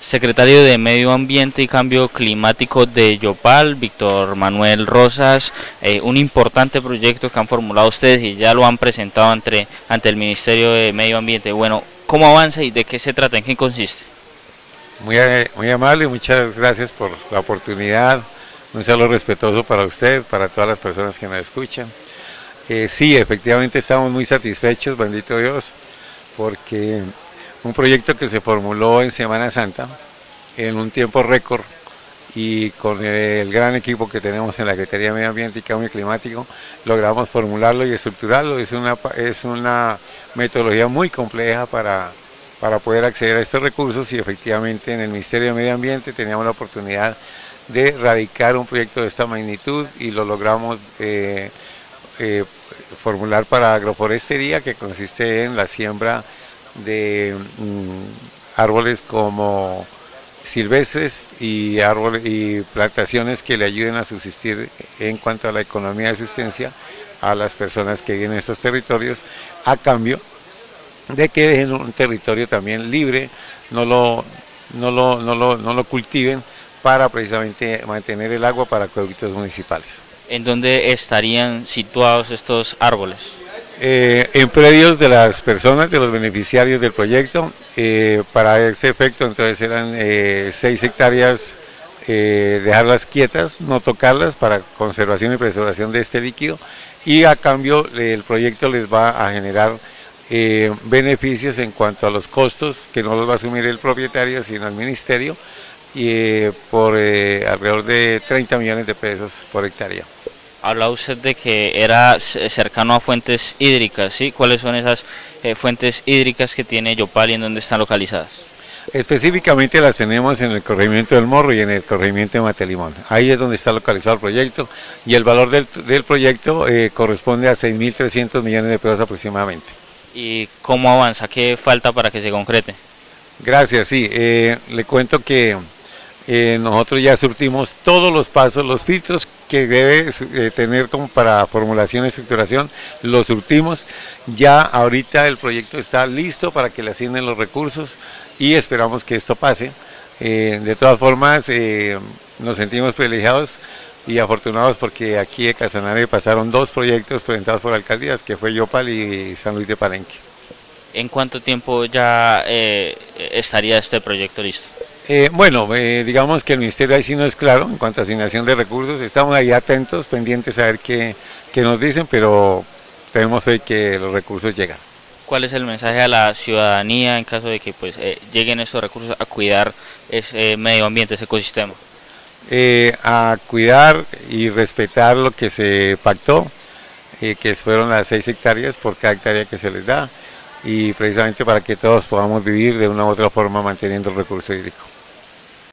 Secretario de Medio Ambiente y Cambio Climático de Yopal, Víctor Manuel Rosas, un importante proyecto que han formulado ustedes y ya lo han presentado ante el Ministerio de Medio Ambiente. Bueno, ¿cómo avanza y de qué se trata? ¿En qué consiste? Muy amable, muchas gracias por la oportunidad. Un saludo respetuoso para usted, para todas las personas que nos escuchan. Sí, efectivamente estamos muy satisfechos, bendito Dios, porque un proyecto que se formuló en Semana Santa, en un tiempo récord, y con el gran equipo que tenemos en la Secretaría de Medio Ambiente y Cambio Climático, logramos formularlo y estructurarlo. Es una metodología muy compleja para poder acceder a estos recursos, y efectivamente en el Ministerio de Medio Ambiente teníamos la oportunidad de radicar un proyecto de esta magnitud y lo logramos formular para agroforestería, que consiste en la siembra de árboles como silvestres y árboles y plantaciones que le ayuden a subsistir en cuanto a la economía de subsistencia a las personas que viven en estos territorios, a cambio de que dejen un territorio también libre, no lo cultiven, para precisamente mantener el agua para acueductos municipales. ¿En dónde estarían situados estos árboles? En predios de las personas, de los beneficiarios del proyecto. Para este efecto entonces eran 6 hectáreas, dejarlas quietas, no tocarlas, para conservación y preservación de este líquido, y a cambio el proyecto les va a generar beneficios en cuanto a los costos, que no los va a asumir el propietario sino el ministerio, y por alrededor de 30 millones de pesos por hectárea. Habla usted de que era cercano a fuentes hídricas, ¿sí? ¿Cuáles son esas fuentes hídricas que tiene Yopal y en dónde están localizadas? Específicamente las tenemos en el corregimiento del Morro y en el corregimiento de Matelimón. Ahí es donde está localizado el proyecto, y el valor del proyecto corresponde a 6.300 millones de pesos aproximadamente. ¿Y cómo avanza? ¿Qué falta para que se concrete? Gracias, sí. Le cuento que nosotros ya surtimos todos los pasos, los filtros que debe tener como para formulación y estructuración, los surtimos. Ya ahorita el proyecto está listo para que le asignen los recursos y esperamos que esto pase. De todas formas, nos sentimos privilegiados y afortunados porque aquí de Casanare pasaron 2 proyectos presentados por alcaldías, que fue Yopal y San Luis de Palenque. ¿En cuánto tiempo ya estaría este proyecto listo? Digamos que el ministerio ahí sí no es claro en cuanto a asignación de recursos. Estamos ahí atentos, pendientes a ver qué nos dicen, pero tenemos fe que los recursos llegan. ¿Cuál es el mensaje a la ciudadanía en caso de que lleguen estos recursos a cuidar ese medio ambiente, ese ecosistema? A cuidar y respetar lo que se pactó, que fueron las 6 hectáreas por cada hectárea que se les da, y precisamente para que todos podamos vivir de una u otra forma manteniendo el recurso hídrico.